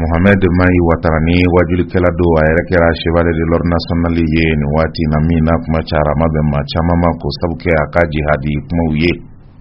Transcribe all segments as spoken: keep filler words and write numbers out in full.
Mohamed Mai Watarani wajuli kela do ayere kera chevalier de l'ordre national ye ni wati na mina kuma chara mabe ma chama mako sabuke aka jihadi kuma uye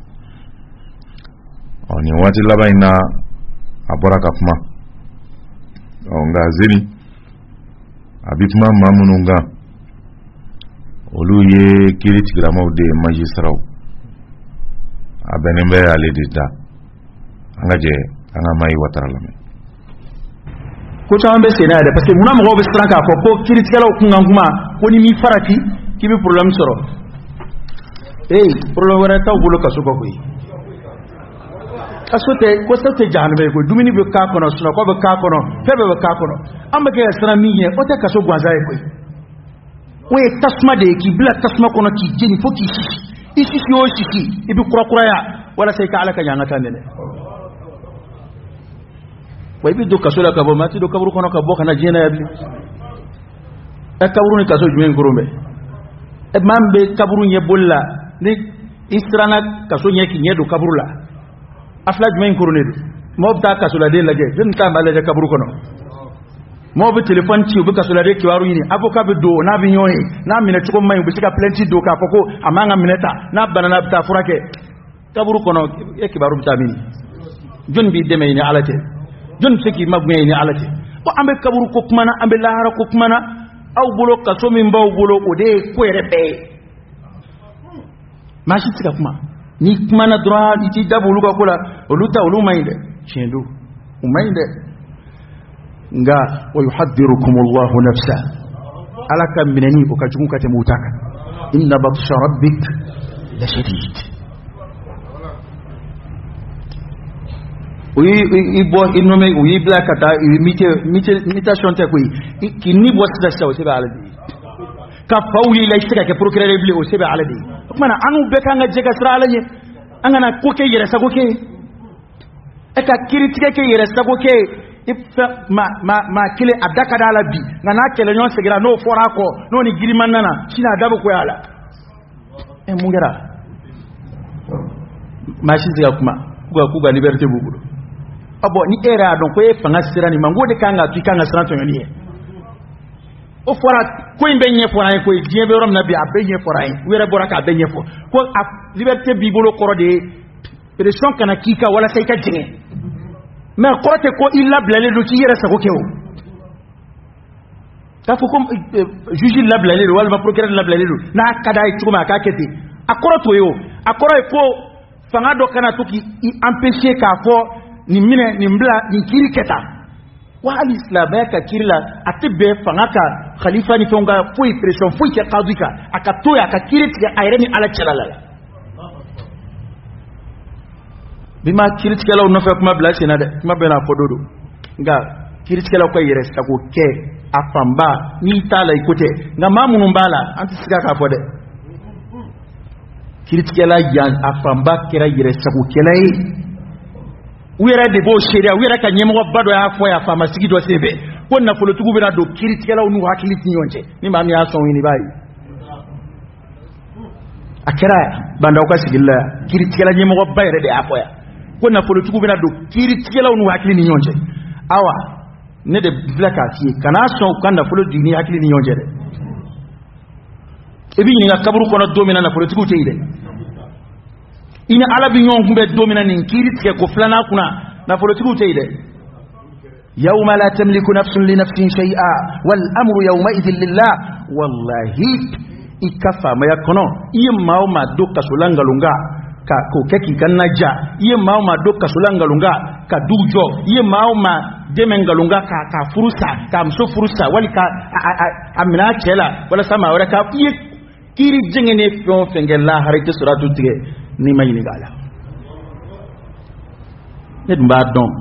oni wati laba ina abora kapma onga zini abitma mamununga olu ye kiri tigramo de magistrat abenembe ale dida angaje anga Mai Watarala ko caman bɛ senna yɛrɛ parce que munna mɔgɔw bɛ siran k'a fɔ ko kiiritigɛlaw kunkan kuma ko ni mi farati k'i bɛ problème sɔrɔ ee problème wɛrɛ t'aw bolo kaso kɔ koyi kaso tɛ ko so tɛ jahanama ye koyi dumuni bɛ k'a kɔnɔ sunɔgɔ bɛ k'a kɔnɔ fɛn bɛɛ bɛ k'a kɔnɔ an bɛ kɛ ka siran min ɲɛ o tɛ kaso gansan ye koyi o ye tasuma de ye k'i bila tasuma kɔnɔ k'i jeni fo k'i sisi i sisi o sisi i bɛ kurakuraya walasa i ka Ala ka ɲɛ an ka taa nɛnɛ wa ibi do kaso la kabo mati do kaburu kono kabo kana jena yabi e kaburu ni kaso jumen gorombe e mambe kaburu nye bolla ni israna kaso nye ki nye do kaburu la afla jumen gorone do mo ta kaso la de lage jun ta mala de kaburu kono mo be telephone ci be kaso la de ki waru yini avocat be do na bi nyoy na mine ci ko may be ci ka plenty do ka foko amanga mineta na banana ta furake kaburu kono e ki baru tamini jun bi deme ni alate jon seki magme ni alati ko ambe kaburu ko kumana ambe lahara ko kumana aw bolo kaso min baw bolo o de ko rebe mashi tika kuma ni kumana droit iti dabulu ko kula oluta olu mayde chendo umayde nga wa yuhaddirukum Allah nafsa alaka minani ko kajunka te mutaka inna batsha rabbik la shadid oui il boit il nomme oui black ata imite imitation te koy ki ni boit da saw sebe aladi ka fawli lay sika ke procureur bli o sebe aladi mana anu be ka nga jega sra alanye angana ko ke yere sago ke e ka critique ke yere sago ke ifa ma ma ma kile adaka dala bi ngana kele nyon segira no fora ko no ni giriman nana sina dabo ko yala e mungera mashi ziga kuma kuga kuga liberté bugudo abo ni era donc ko e fanga sirani mangode kanga tu kanga sirani to yoni o fora ko imbe nye fora ko die be rom na bi abe nye fora wera bora ka abe nye fo ko liberté bibolo koro de pression kana kika wala sai ka jinge mais ko te ko illa blale do ci yera sa ko kewo ta fo ko juge la blale wala ma procureur la blale na kada e tuma ka kete akoro to yo akoro e ko fanga do kana to ki empêcher ka fo ni mine ni mbla ni kiri keta wa al-islam ya ka kirila atbe fanga ka khalifa ni tonga fui pression fui ke qadika akatoya ka kiri tika ayreni ala chalala bima kiri tika law nafa kuma bla sina de kuma bena fododo nga kiri tika law ko yere sta ko ke afamba ni tala ikote nga mamunu mbala anti sika ka fode kiri tika la yan afamba kera yere sta ko kelai wera de bo sheria wera ka nyemo bado ya fo ya fama sigi do sebe ko na folo tugu bena do kiritikela unu hakili tinyonje ni ma mi aso ni bayi akera banda ko sigilla kiritikela nyemo bayre de afo ya ko na folo tugu bena do kiritikela unu hakili ni nyonje awa ne de blaka ti kana so kanda folo dini hakili ni nyonje de ebi ni na kaburu kono domina na folo tugu teide ina ala bi nyon kumbe domina ni kiritike ko flana kuna na politiku teide yawma la tamliku nafsun li nafsin shay'a wal amru yawma idhil lillah wallahi ikafa ma yakono yimma ma dokka sulanga lunga ka ko keki kanaja yimma ma dokka sulanga lunga ka dujo yimma ma demenga lunga ka ka furusa ka mso furusa walika amina chela wala sama wala ka kiri jengene fion fengela harite suratu tige ni mayini gala ne dum ba don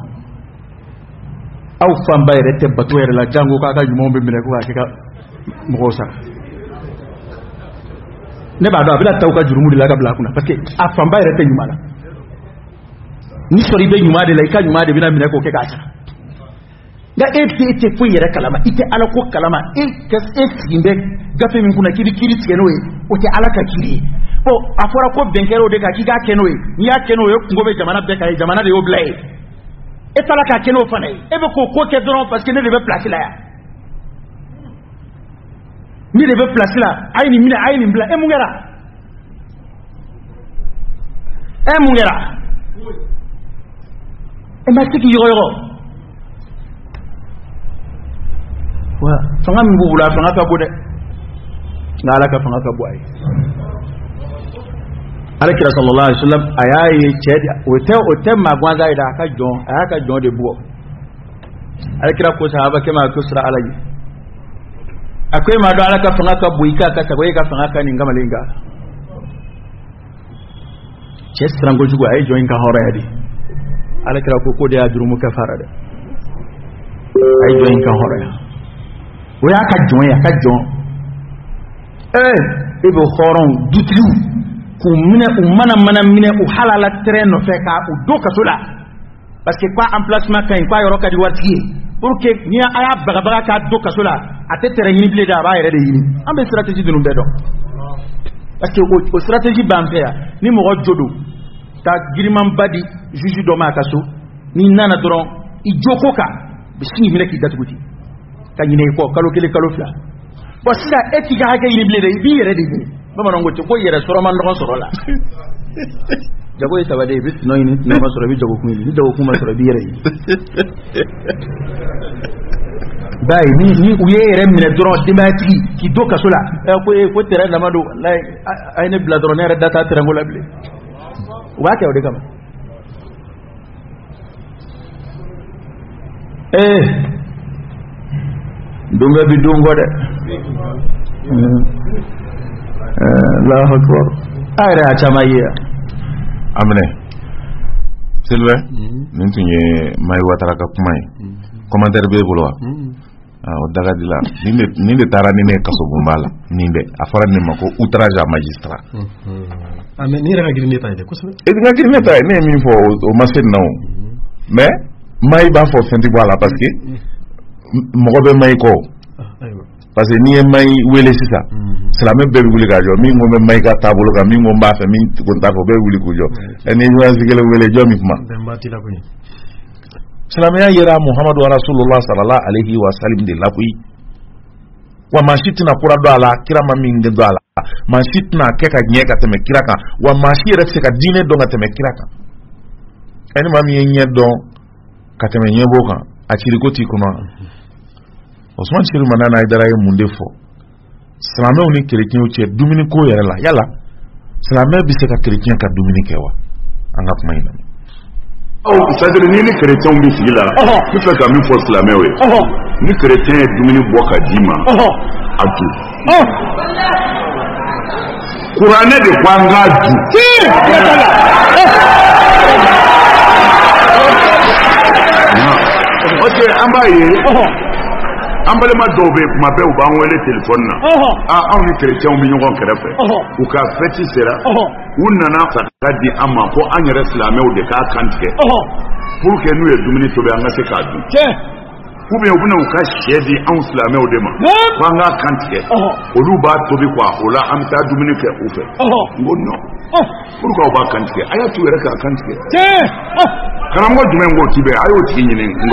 aw famba rete batwere la jango ka ka nyumombe mine ko ka mo sa ne ba do abila taw ka jurumudi la ka bla kuna parce que a famba rete nyumala ni sori be nyumade la ka nyumade bina mine ko ke ka cha ga ete ete fu yere kalama ite ala ko kalama e kas etimbe gafe min kuna kiri kiri tikenoe o te ala ka kiri o afora ko benkero de ka kiga kenoe ni ya kenoe ngobe jamana be ka jamana de oblay et tala ka keno fana e be ko ko ke dron parce que ne devait placer là ni devait placer là ay ni mina ay ni bla e mungera e mungera e ma tiki yoro yoro wa fanga mi bula fanga ka bude na ala ka fanga ka boy alakira sallallahu alaihi wasallam ayaye chedi ote ote magwanza ida aka jon aka jon de buo alakira ko sahaba kema ko sura alaji akwai ma do alaka fanga ka buika ka tagoye ka fanga ka ninga malinga ches trango jugo ay jon ka hore hadi alakira ko ko de ajuru ka farade ay jon ka hore o ya ka jon ya ka jon eh ibo khoron dutliu ku mine u mana mana mine u halala terrain no fe ka u do ka sola parce que quoi emplacement kan quoi yoro ka di warti pour que ni aya baga baga ka do ka sola ate terrain ni blé da ba yere de yini ambe stratégie de numbe do parce que o stratégie banque ni mo jodo ta giriman badi juju do ma ka so ni nana doron i joko ka bi singi mine ki datuguti ka nyine ko kalo kele kalo fla bo sida etiga ha ga yini blé de bi yere de yini bama ngo to ko yere soro man ndo soro la jago yi sabade bis no yini na ma soro bi jago ku ni jago ku ma soro bi yere bay ni ni u yere mine doro dimati ki do ka sola e ko e ko tere na mado la ay ne bla doro ne data tere ngola ble wa ke o de kama eh dunga bi dungo de Allahu Akbar ayra chamaye amne Sylvain nintunye mai watara ka kumai commentaire be bolwa ah o daga dila ninde ninde tara nine kaso bumbala ninde afara ni mako outrage à magistrat amne ni raga giri neta ide kusu e nga giri neta ne mi fo o masen non mais mai ba fo senti voilà parce que mo be mai ko parce que ni mai wele sisa cela me be wuli ga jo mi ngo me mai ka tabolo ka mi ngo mba fa mi ko ta ko be wuli ko jo eni yo azigele wele jo mi kuma mbati la ko ni cela me yera muhammad wa rasulullah sallallahu alaihi wa sallam de lapui wa mashitna kura do ala kira ma min do ala mashitna ke ka nyeka teme kira ka wa mashire se ka dine do nga teme kira ka eni ma mi nye do ka teme nyebo ka achiri ko ti kuno Osman Chiru manana idara ye munde fo Salame oni chrétien uche dumini ko yere la yala Salame bi se ka chrétien ka dumini kewa anga kuma ina oh c'est-à-dire ni ni chrétien bi sigila tu fais ka mi fo Salame we ni chrétien dumini boka dima atu Qur'ane de kwanga du OK ambaye ambale ma dobe kuma be u ba wele telephone na ah on ni chrétien mi ngon kerefe u ka feti sera unana sakadi amma ko anyere islamé u de ka kantike pour que nous et dumini to be anga se ka du ku be ubuna u ka shedi an islamé u de ma ko anga kantike olu ba to bi kwa ola amta dumini ke u fe ngono pour ko ba kantike aya tu yere ka kantike karamgo dumengo tibe ayo tinyine ngo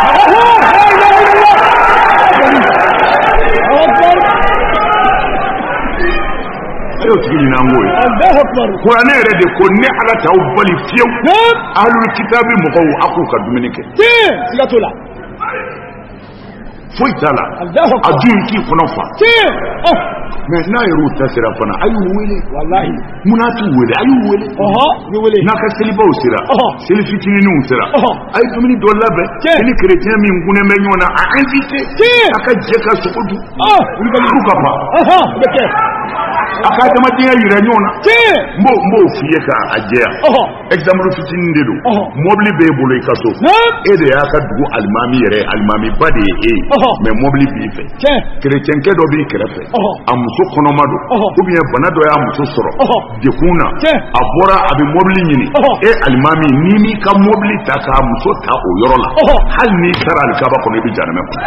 ayo tigi na ngoy Qur'an ere de ko ne ala taw bali fiyew ahlul kitabi mo ko aku ka duminike ti sigatola foi tala adun ki kono fa ti mais na yuru tasira fana ayu wele wallahi munatu wele ayu wele oho ni wele na ka seliba usira selifi kini ni usira ay tumini do labe ni chrétien mi ngune me nyona a invité aka jeka sokodu oh uri ka luka pa oho beke aka tama dia yira nyona mbo mbo fiye ka ajea oho example fitini ndelo mobli be bolo ikaso e de aka dugu almami yere almami bade e mais mobli bi fe chrétien ke do bi krefe amuso kono mado ou bien bana do ya amuso soro de kuna abora abi mobli nyini e almami nini ka mobli taka amuso ta o yorola hal ni sara al kaba kono bi janame ko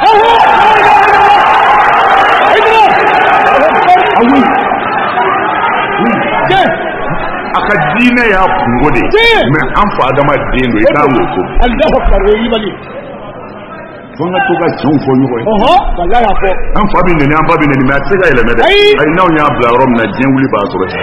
awi aka diinɛ y'a kungo de mais an fa adamaden do i k'a wo to Allahu akbar o yi bali fo an ka to ka tiɲɛw fɔ ɲɔgɔn ye ɔhɔ wallahi a fɔ an fa bɛ nɛni an ba bɛ nɛni mais a tɛ se ka yɛlɛmɛ dɛ ayi n'aw y'a bila yɔrɔ min na diɲɛ wuli b'a sɔrɔ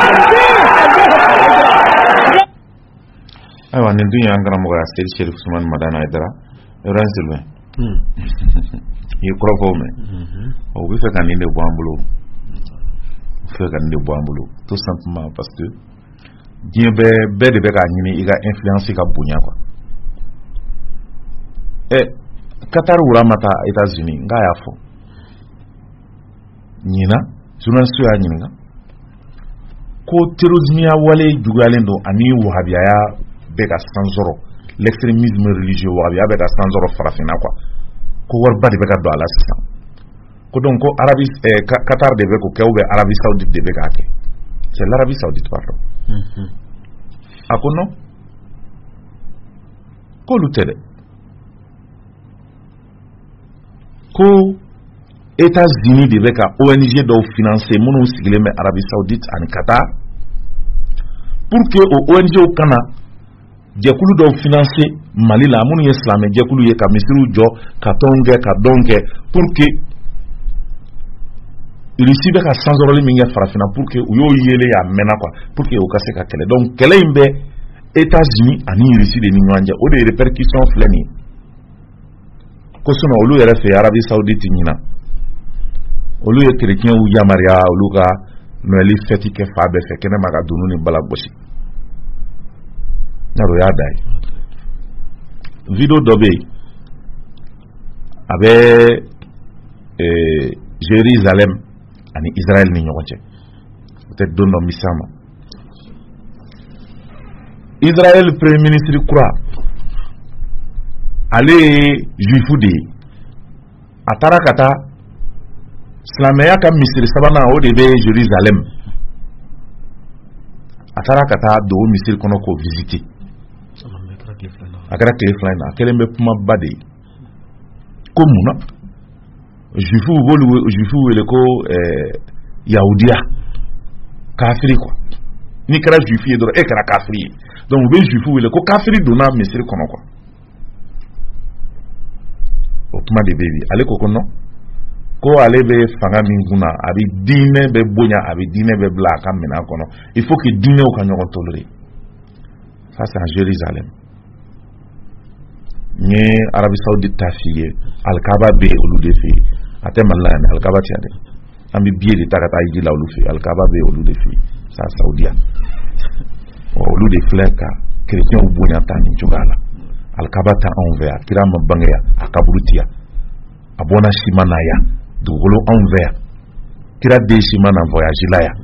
ayiwa nin dun y'an karamɔgɔ ya Seydi Cherif Ousmane Madani Aidara Ibrahim Sylvain i ye kɔrɔfɔw mɛn o bɛ fɛ ka nin de bɔ an bolo u fɛ ka nin de bɔ an bolo tout simplement parce que diɲɛ bɛɛ bɛɛ de bɛ k'a ɲini i ka influence ka bonya quoi ɛ Qatar wura ma taa États-Unis n k'a y'a fɔ ɲina journaliste y'a ɲininka ko terrorisme ya wale juguyalen don ani wahabiyaya bɛ ka san sɔrɔ l'extrémisme religieux wahabiya bɛ ka san sɔrɔ farafinna quoi ko wariba de bɛ ka don a la sisan ko donc ko Arabi eh, Qatar de bɛ k'o kɛ ou bien Arabie Saoudite de bɛ k'a kɛ c'est l'Arabie Saoudite pardon a ko non k'olu tɛ dɛ ko États-Unis de bɛ ka O N G dɔw financer minnu sigilen bɛ Arabie Saoudite ani Qatar pour que o O N G kana jɛkulu dɔw financer Mali la minnu ye silamɛ jɛkulu ye ka misiriw jɔ ka tɔnw kɛ ka dɔn kɛ pour que Russie bɛ ka sansɔrɔli min kɛ farafinna pour que u y'o yele y'a mɛnna quoi pour que o ka se ka kɛlɛ donc kɛlɛ in bɛ États-Unis ani Russie de ni ɲɔgɔn cɛ o de répercussion filɛ nin ye ko sinon olu yɛrɛ fɛ Arabie Saoudite ɲina olu ye chrétienw yamaruya olu ka Noël fête kɛ fa bɛɛ fɛ kɛnɛma ka dunu ni bala gosi n'aro y'a da ye vidéo dɔ bɛ yen a bɛ Jérusalem ani Israël ni ɲɔgɔn cɛ peut-être don dɔ misa ma Israël premier ministre kura ale ye juifu de ye a taara ka taa silamɛya ka misiri sabanan o de bɛ Jérusalem a taara ka taa dogo misiri kɔnɔ k'o visiter a kɛra tile fila in na a kɛlen bɛ kumaba de ye ko mun na juifu b'olu juifu wele ko yahudiya kafiri quoi ni kɛra juifu ye dɔrɔn e kɛra kafiri ye donc u bɛ juifu wele ko kafiri donna misiri kɔnɔ quoi o kuma de bɛ yen ale ko ko non ko ale bɛ fanga min kunna a bɛ diinɛ bɛ bonya a bɛ diinɛ bɛ bila a ka minɛn kɔnɔ il faut que diinɛw ka ɲɔgɔn tolérer ça c'est en Jérusalem n ye Arabie Saoudite ta f'i ye alikaba bɛ olu de fɛ yen a tɛ Mali la yan dɛ alikaba tɛ yan dɛ an bɛ billet de ta ka taa hiji la olu fɛ yen alikaba bɛ olu de fɛ yen ça Saudiya olu de filɛ ka chrétienw bonya ta nin cogoya la alikaba ta anw fɛ yan kira ma bange yan a kaburu ti yan a bɔnna siman na yan dugukolo anw fɛ yan kira den siman na voyage la yan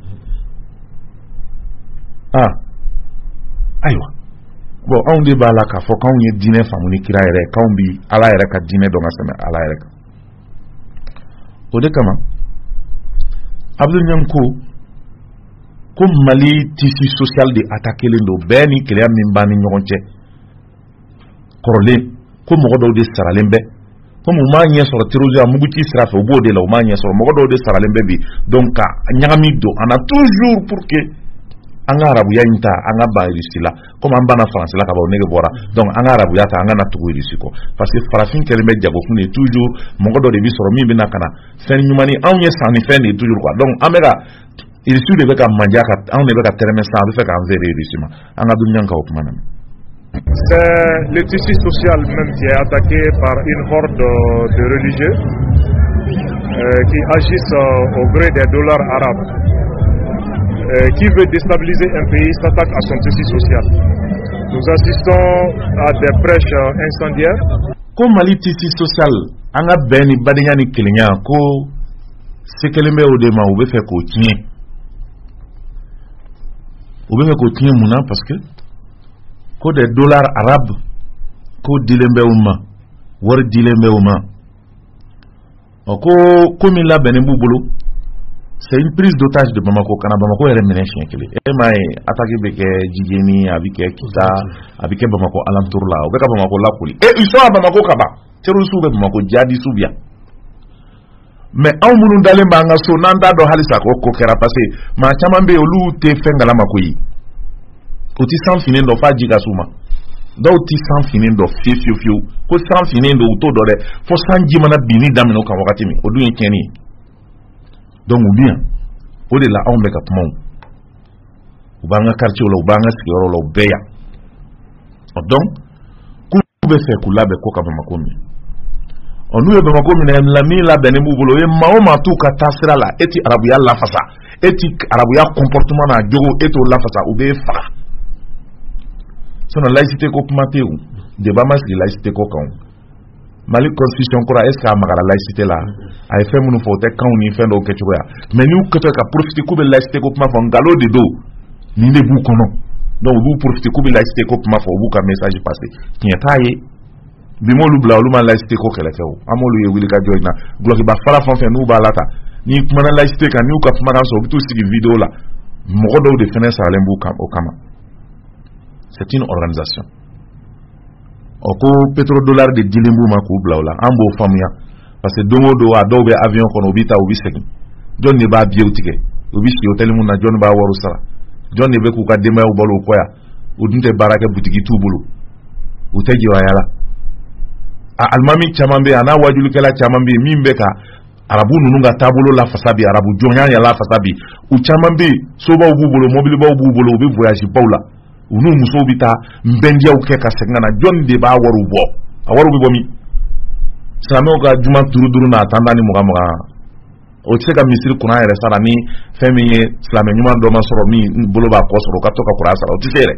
ah ayiwa bon anw de b'a la k'a fɔ k'anw ye diinɛ faamu ni kira yɛrɛ k'anw bi ala yɛrɛ ka diinɛ dɔn ka tɛmɛ ala yɛrɛ kan o de kama Abdou Niang ko ko Mali tissu social de attaquelen don bɛɛ ni kɛlɛya min b'an ni ɲɔgɔn cɛ kɔrɔlen ko mɔgɔ dɔw de saralen bɛ comme u m'a ɲɛ sɔrɔ terrorisme a muguci sira fɛ u b'o de la u m'a ɲɛ sɔrɔ mɔgɔ dɔw de saralen bɛ bi donc ka ɲagami don an na toujours pour que an ka arabuya in ta an ka ban Russie la comme an banna France la ka ban o nege bɔra donc an ka arabuya ta an ka na tugu Russie kɔ parce que farafin kɛlen bɛ jagokun de toujours mɔgɔ dɔ de bi sɔrɔ min bɛna ka na fɛn ɲuman ni anw ye sannifɛn de ye toujours quoi donc an bɛ ka Russie de bɛ ka manja ka anw de bɛ ka tɛrɛmɛ san an bɛ fɛ k'an feere Russie ma an ka Abdou Niang ka o kuma na. C'est le tissu social même qui est attaqué par une horde de religieux euh, qui agissent euh, au gré des dollars arabes. Euh, qui veut déstabiliser un pays s'attaque à son tissu social. Nous assistons à des prêches incendiaires. Comme Mali tissu social, on a ben ni badenya ni kelenya ko sekelembe odema ou be fait ko tien. Ou be fait ko tien mouna parce que ko des dollars arabes ko dilembe ouma, war dilembe ouma. Ko comme la benembu bolo. C'est une prise d'otage de Bamako. Quand Bamako est remené chien kele. Et mais attaqué avec Djigeni, avec Kita, avec Bamako alentour là, avec Bamako la poli. Et ils sont à Bamako Kaba. C'est le sous Bamako Djadi Soubia. Mais en mounou d'aller banga so nanda do halisa ko ko kera passé. Ma chamambe olu te fengala makoyi. o ti san fini dɔ fa ji ka suma dɔw ti san fini dɔ fiye fiye fiye ko san fini dɔ u t'o dɔ dɛ fo san ji mana binni daminɛ o kan wagati min o dun ye tiɲɛni ye donc u bi yan o de la anw bɛ ka kuma u b'an ka quartier la u b'an ka sigiyɔrɔ la u bɛɛ yan donc k'u bɛ fɛ k'u labɛn ko ka Bamako minɛ ɔ n'u ye Bamako minɛ la min labɛnnen b'u bolo o ye maa o maa t'u ka taasira la e ti arabuya lafasa e ti arabuya comportement n'a jogo e t'o lafasa u b'e faga sinon laïcité ko kuma tɛ yen débat ma sigi laïcité ko kan Mali constitution kura est ce que a magara laïcité la a ye fɛn minnu fɔ o tɛ kanw ni fɛn dɔw kɛcogoya mais n'u kɛtɔ ka profiter k'u bɛ laïcité ko kuma fɔ nkalon de don nin de b'u kɔnɔ donc u b'u profiter k'u bɛ laïcité ko kuma fɔ u b'u ka message passer tiɲɛ t'a ye bi m'olu bila olu ma laïcité ko kɛlɛ kɛ o an m'olu ye wuli ka jɔ in na gulokiba fara fɛn fɛn n'u b'a la ta n'i kumana laïcité kan n'u ka kumakan sɔrɔ u bɛ t'u sigi vidéo la mɔgɔ dɔw de fɛnɛ saralen b'u kan o kama c'est une organisation o ko pétrodollar de dilen b'u ma k'u bila o la an b'o faamuya parce que don o don a dɔw bɛ avion kɔnɔ u bɛ taa u bɛ segin jɔn de b'a billet tigɛ u bɛ si hôtel mun na jɔn b'a wariw sara jɔn de bɛ k'u ka denbayaw balo o kɔ yan u dun tɛ baara kɛ butigi t'u bolo u tɛ jɔnya la a alimami caman bɛ yen a n'a wajulikɛla caman bɛ yen min bɛ ka arabu ninnu ka taabolo lafasa bi arabu jɔnya yɛrɛ lafasa bi u caman bɛ yen sobaw b'u bolo mobilibaw b'u bolo u bɛ voyage baw la u n'u musow bɛ taa nbɛndiyaw kɛ ka segin ka na jɔn de b'a wariw bɔ a wariw bɛ bɔ min silamɛw ka juma duuru duuru na a tan ni mugan mugan o tɛ se ka misiri kuran yɛrɛ sara ni fɛn min ye silamɛ ɲuman dɔ ma sɔrɔ min bolo b'a kɔ sɔrɔ o ka to ka kuran sara o tɛ se yɛrɛ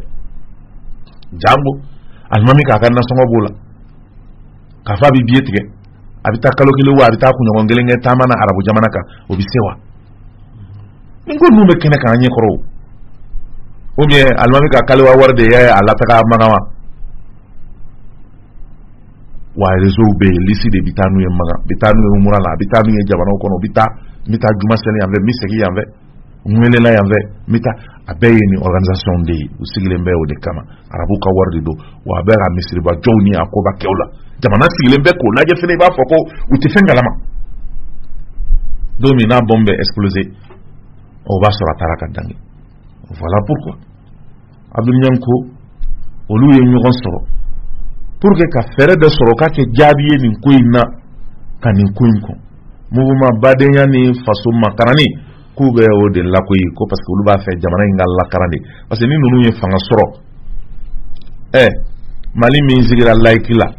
jango alimami k'a ka nasɔngɔ b'o la k'a fɔ a bɛ biye tigɛ a bɛ taa kalo kelen wa a bɛ taa kunɲɔgɔn kelen kɛ taama na arabu jamana kan o bɛ se wa ni ko ninnu bɛ kɛnɛ kan an ɲɛ kɔrɔ o ou bien alimami ka kaliwa wari de ye a lataga magan wa wa réseau bɛ yen lisi de bɛ taa n'u ye magan bɛ taa n'u ye umura la a bɛ taa n'u ye jamanaw kɔnɔ u bɛ taa n bɛ taa juma seli yan fɛ n bɛ segin yan fɛ n welela yan fɛ n bɛ taa a bɛɛ ye nin organisation de ye u sigilen bɛ o de kama arabu ka wari de don wa a bɛ ka misiriba jɔw ni a koba kɛw la jamana sigilen bɛ k'o lajɛ fɛnɛ i b'a fɔ ko u tɛ fɛn kalama don min n'a bombe bɛ exploser o b'a sɔrɔ a taara ka dange voilà pourquoi Abdou Nianko olu ye ɲɔgɔn sɔrɔ pour que ka fɛrɛ dɔ sɔrɔ k'a kɛ jaabi ye nin ko in na ka nin ko in kɔn mouvement badenya ni faso makarani k'u bɛ o de la koyi ko parce que olu b'a fɛ jamana in ka lakaran de parce que ni ninnu ye fanga sɔrɔ ɛ Mali min sigira laïki la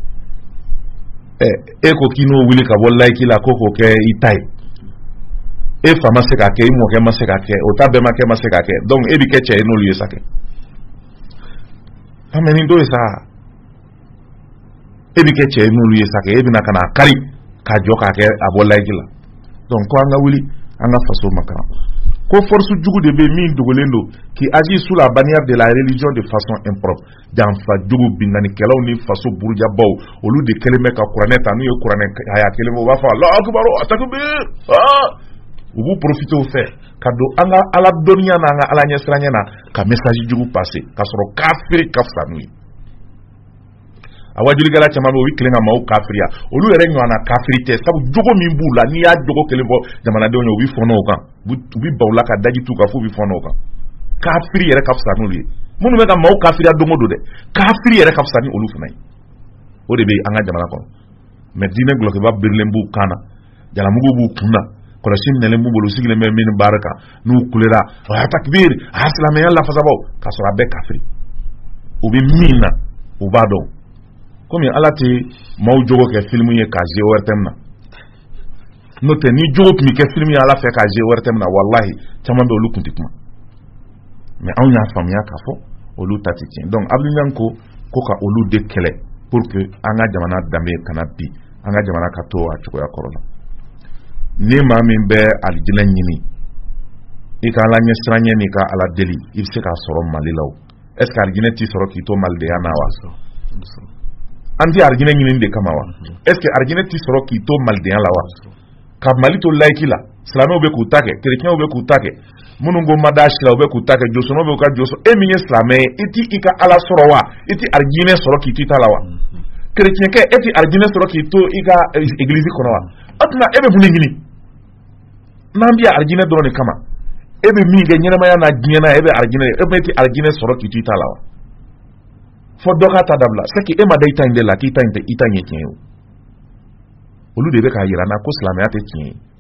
ɛ e ko k'i n'o wuli ka bɔ laïki la ko k'o kɛ i ta ye e fa ma se k'a kɛ i mɔkɛ ma se k'a kɛ o ta bɛɛ ma kɛ ma se k'a kɛ donc e bi kɛ cɛ ye n'olu ye sa kɛ mais nin dɔ ye sa e bi kɛ cɛ ye n'olu ye sa kɛ e bɛna ka na kari k'a jɔ k'a kɛ a bɔ laïki la donc ko an ka wuli an ka faso makaran ko force jugu de bɛ min dogolen don qui agit sous la bannière de la religion de façon impropre janfa jugu binganikɛlaw ni faso burujabaw olu de kɛlen bɛ ka kuranɛ ta n'u ye kuranɛ haya kelen fɔ u b'a fɔ Allahu akbar takbir ah u b'u profiter o fɛ ka don an ka ala dɔnniya n'an ka ala ɲɛsiranya na ka message jugu passer ka sɔrɔ kafiri ka fisa n'u ye a wajulikɛla caman bɛ u bɛ tilen ka maaw kafiriya olu yɛrɛ ɲɔgɔnna kafiri tɛ sabu jogo min b'u la n'i y'a jogo kelen fɔ jamanadenw ye u bɛ fɔnɔ o kan u bɛ baw la ka daji t'u kan f'u bɛ fɔnɔ o kan kafiri yɛrɛ ka fisa n'olu ye minnu bɛ ka maaw kafiriya don o don dɛ kafiri yɛrɛ ka fisa ni olu fana ye o de bɛ an ka jamana kɔnɔ mais diinɛ gulɔkiba birilen b'u kan na jalamugu b'u kun na kɔlɔsi minɛlen b'u bolo sigilen bɛ min baara kan n'u kulera a takbir a silamɛya lafasabaw k'a sɔrɔ a bɛɛ kafiri u bɛ min na u b'a dɔn komi ala tɛ maaw jogo kɛ film ye k'a jeu O R T M na n'o tɛ ni jogo tun bɛ kɛ film ye ala fɛ k'a jeu O R T M na wallahi caman bɛ olu tun tɛ kuma mais anw y'a faamuya k'a fɔ olu ta tɛ tiɲɛ donc Abdou Nianko ko ka olu de kɛlɛ pour que an ka jamana danbe kana bi an ka jamana ka to a cogoya kɔrɔ la ni maa min bɛ alijinɛ ɲini i ka ala ɲɛsiranya n'i ka ala deli i bɛ se k'a sɔrɔ Mali la o est ce que alijinɛ t'i sɔrɔ k'i to malidenya na wa an tɛ alijinɛ ɲini de kama wa est ce que alijinɛ t'i sɔrɔ k'i to malidenya la wa ka Mali to laïki la silamɛw bɛ k'u ta kɛ kerecɛnw bɛ k'u ta kɛ minnu ko ma da si la u bɛ k'u ta kɛ josɔnw bɛ k'u ka josɔn e min ye silamɛ ye i ti i ka ala sɔrɔ wa i ti alijinɛ sɔrɔ k'i to i ta la wa kerecɛnkɛ e ti alijinɛ sɔrɔ k'i to i ka église kɔnɔ wa o tuma e bɛ mun de ɲini n'an bɛ alijinɛ dɔrɔn de kama e be min ke ɲɛnamaya na diɲɛ na e be arginɛ e be ti arginɛ sɔrɔ k'i to i ta la wa fo dɔ ka ta dabila c'est que e ma da i ta in de la k'i ta in tɛ i ta ɲɛ tiɲɛ ye olu de bɛ k'a yira na ko silamɛya tɛ tiɲɛ ye